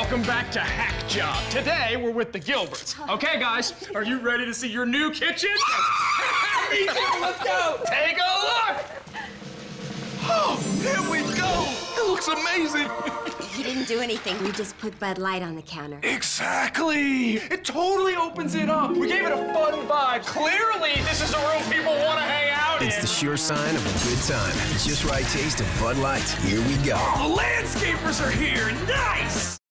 Welcome back to Hack Job. Today, we're with the Gilberts. Okay, guys, are you ready to see your new kitchen? Me too, let's go. Take a look. Oh, here we go. It looks amazing. You didn't do anything. We just put Bud Light on the counter. Exactly. It totally opens it up. We gave it a fun vibe. Clearly, this is a room people want to hang out in. It's the sure sign of a good time. Just right taste of Bud Light. Here we go. The landscapers are here. Nice.